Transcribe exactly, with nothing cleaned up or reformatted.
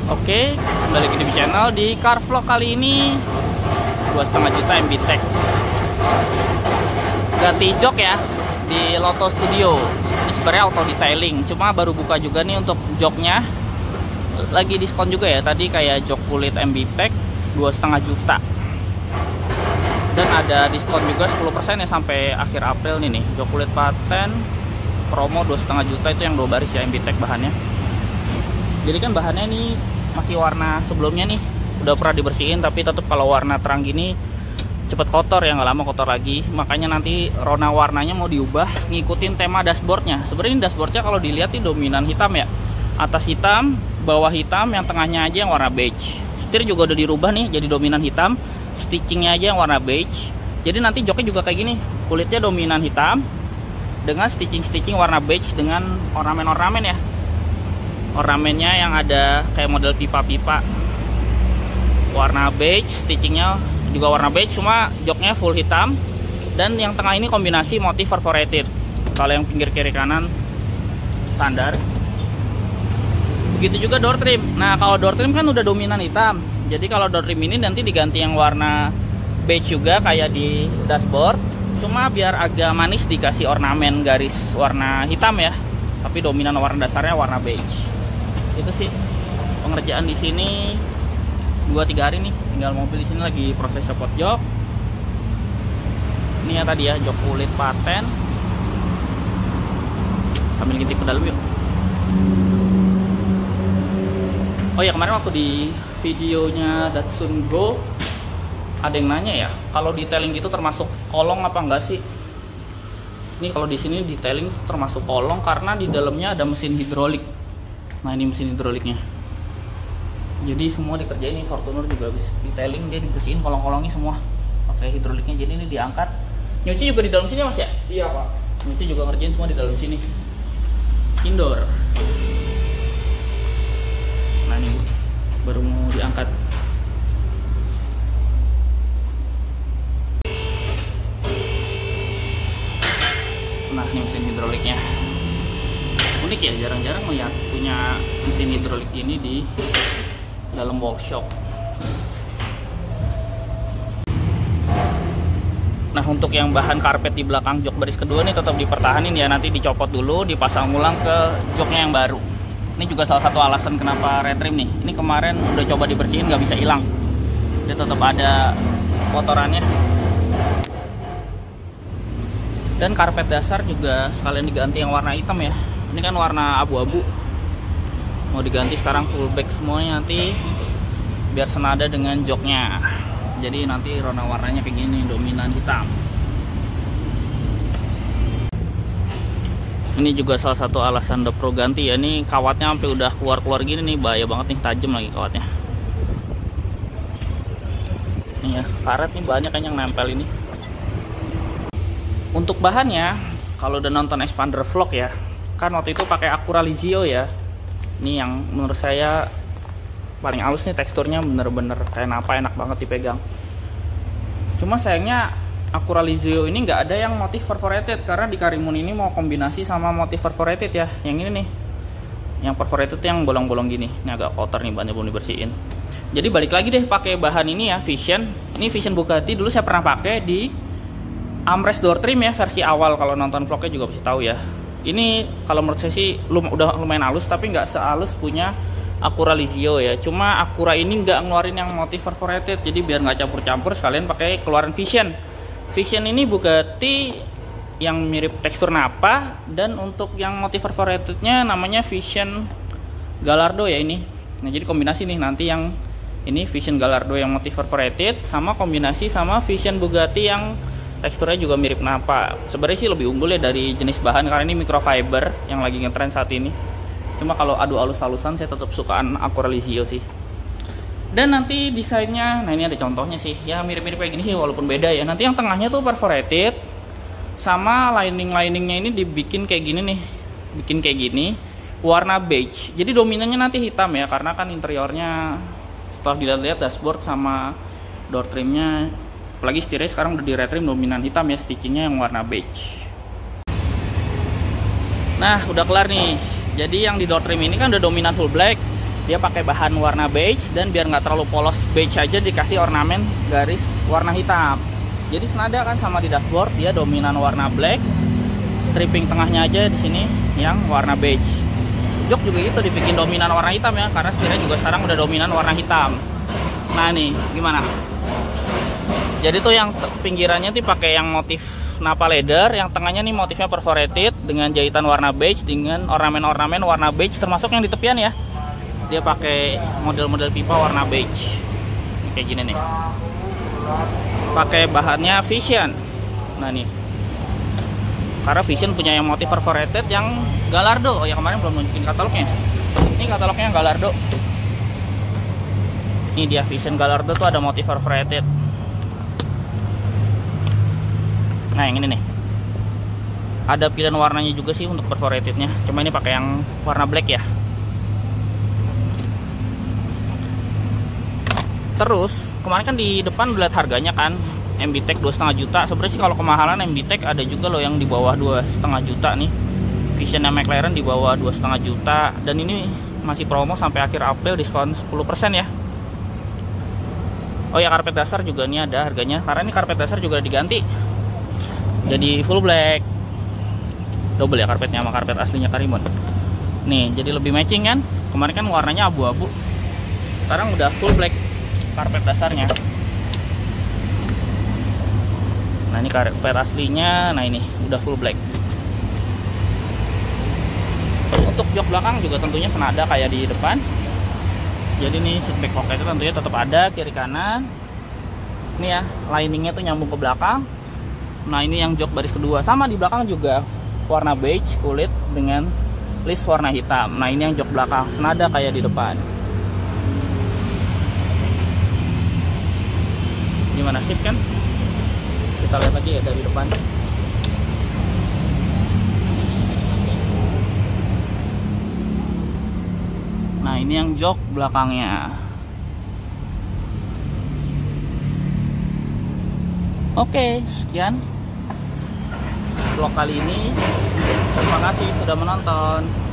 Oke, kembali lagi di channel di Car Vlog kali ini dua setengah juta M B Tech ganti jok ya di Lotto Studio. Ini sebenarnya auto detailing, cuma baru buka juga nih untuk joknya, lagi diskon juga ya. Tadi kayak jok kulit M B Tech dua setengah juta, dan ada diskon juga sepuluh persen ya sampai akhir April nih nih. Jok kulit paten promo dua setengah juta, itu yang dua baris ya M B Tech bahannya. Jadi kan bahannya nih masih warna sebelumnya nih, udah pernah dibersihin, tapi tetap kalau warna terang gini cepet kotor ya, nggak lama kotor lagi. Makanya nanti rona warnanya mau diubah ngikutin tema dashboardnya. Sebenarnya ini dashboardnya kalau dilihat ini dominan hitam ya, atas hitam, bawah hitam, yang tengahnya aja yang warna beige. Setir juga udah dirubah nih jadi dominan hitam, stitchingnya aja yang warna beige. Jadi nanti joknya juga kayak gini, kulitnya dominan hitam dengan stitching-stitching warna beige dengan ornamen-ornamen ya. Ornamennya yang ada kayak model pipa-pipa warna beige, stitchingnya juga warna beige, cuma joknya full hitam. Dan yang tengah ini kombinasi motif perforated. Kalau yang pinggir kiri kanan standar. Begitu juga door trim. Nah, kalau door trim kan udah dominan hitam, jadi kalau door trim ini nanti diganti yang warna beige juga kayak di dashboard, cuma biar agak manis dikasih ornamen garis warna hitam ya, tapi dominan warna dasarnya warna beige. Itu sih pengerjaan di sini dua tiga hari nih, tinggal mobil di sini lagi proses copot jok. Ini ya tadi ya, jok kulit paten. Sambil ngintip ke dalam yuk. Oh ya, kemarin waktu di videonya Datsun Go ada yang nanya ya, kalau detailing gitu termasuk kolong apa enggak sih? Ini kalau di sini detailing termasuk kolong karena di dalamnya ada mesin hidrolik. Nah, ini mesin hidroliknya. Jadi semua dikerjain, ini Fortuner juga habis detailing, dia dibersihin kolong-kolongnya semua pakai hidroliknya. Jadi ini diangkat. Nyuci juga di dalam sini Mas ya? Iya Pak. Nyuci juga ngerjain semua di dalam sini. Indoor. Nah, ini baru mau diangkat. Nah, ini mesin hidroliknya. Unik ya, jarang-jarang melihat punya mesin hidrolik ini di dalam workshop. Nah, untuk yang bahan karpet di belakang jok baris kedua nih tetap dipertahanin ya, nanti dicopot dulu, dipasang ulang ke joknya yang baru. Ini juga salah satu alasan kenapa retrim nih. Ini kemarin udah coba dibersihin nggak bisa hilang, dia tetap ada kotorannya. Dan karpet dasar juga sekalian diganti yang warna hitam ya. Ini kan warna abu-abu, mau diganti sekarang full black semuanya nanti biar senada dengan joknya. Jadi nanti warna warnanya kayak gini, dominan hitam. Ini juga salah satu alasan The Pro ganti ya. Ini kawatnya sampai udah keluar-keluar gini nih, bahaya banget nih, tajam lagi kawatnya. Nih ya, karet nih banyak kan yang nempel ini. Untuk bahannya, kalau udah nonton Expander Vlog ya, kan waktu itu pakai Acuralizio ya. Ini yang menurut saya paling halus nih, teksturnya bener-bener kayak napa, enak banget dipegang. Cuma sayangnya Acuralizio ini nggak ada yang motif perforated, karena di Karimun ini mau kombinasi sama motif perforated ya. Yang ini nih, yang perforated yang bolong-bolong gini. Ini agak kotor nih, banyak belum dibersihin. Jadi balik lagi deh pakai bahan ini ya, Vision. Ini Vision Bugatti, dulu saya pernah pakai di armrest door trim ya, versi awal. Kalau nonton vlognya juga pasti tahu ya. Ini kalau menurut saya sih lum udah lumayan halus, tapi nggak sehalus punya Acuralizio ya. Cuma Acura ini nggak ngeluarin yang motif perforated, jadi biar nggak campur-campur sekalian pakai keluaran Vision. Vision ini Bugatti yang mirip tekstur napa, dan untuk yang motif perforatednya namanya Vision Gallardo ya ini. Nah, jadi kombinasi nih nanti yang ini Vision Gallardo yang motif perforated sama kombinasi sama Vision Bugatti yang teksturnya juga mirip napa. Sebenarnya sih lebih unggul ya dari jenis bahan, karena ini microfiber yang lagi ngetren saat ini. Cuma kalau adu halus-halusan saya tetap sukaan Acuralizio sih. Dan nanti desainnya, nah ini ada contohnya sih ya, mirip-mirip kayak gini sih walaupun beda ya. Nanti yang tengahnya tuh perforated, sama lining-liningnya ini dibikin kayak gini nih, bikin kayak gini warna beige. Jadi dominannya nanti hitam ya, karena kan interiornya setelah dilihat-lihat dashboard sama door trimnya, apalagi setirnya sekarang udah di retrim dominan hitam ya, stitchingnya yang warna beige. Nah, udah kelar nih. Jadi yang di door trim ini kan udah dominan full black. Dia pakai bahan warna beige, dan biar nggak terlalu polos beige aja dikasih ornamen garis warna hitam. Jadi senada kan sama di dashboard, dia dominan warna black, stripping tengahnya aja di sini yang warna beige. Jok juga itu dibikin dominan warna hitam ya, karena setirnya juga sekarang udah dominan warna hitam. Nah nih gimana? Jadi tuh yang pinggirannya tuh pakai yang motif napa leather, yang tengahnya nih motifnya perforated dengan jahitan warna beige dengan ornamen-ornamen warna beige, termasuk yang di tepian ya. Dia pakai model-model pipa warna beige kayak gini nih. Pakai bahannya Vision. Nah nih, karena Vision punya yang motif perforated yang Gallardo. Oh ya, kemarin belum nunjukin katalognya. Ini katalognya yang Gallardo. Ini dia Vision Gallardo tuh ada motif perforated. Nah yang ini nih, ada pilihan warnanya juga sih untuk perforatednya. Cuma ini pakai yang warna black ya. Terus kemarin kan di depan lihat harganya kan, M B Tech dua koma lima juta. Sebenarnya sih kalau kemahalan M B Tech ada juga loh yang di bawah dua koma lima juta nih. Vision dan McLaren di bawah dua koma lima juta, dan ini masih promo sampai akhir April, diskon sepuluh persen ya. Oh ya, karpet dasar juga nih ada harganya, karena ini karpet dasar juga diganti jadi full black. Double ya karpetnya sama karpet aslinya Karimun. Nih, jadi lebih matching kan? Kemarin kan warnanya abu-abu, sekarang udah full black karpet dasarnya. Nah ini karpet aslinya, nah ini udah full black. Untuk jok belakang juga tentunya senada kayak di depan. Jadi nih seat back pocket itu tentunya tetap ada kiri kanan. Ini ya, liningnya tuh nyambung ke belakang. Nah ini yang jok baris kedua, sama di belakang juga warna beige kulit dengan list warna hitam. Nah ini yang jok belakang, senada kayak di depan. Gimana, sip kan? Kita lihat lagi ya dari depan. Nah ini yang jok belakangnya. Oke, sekian vlog kali ini. Terima kasih sudah menonton.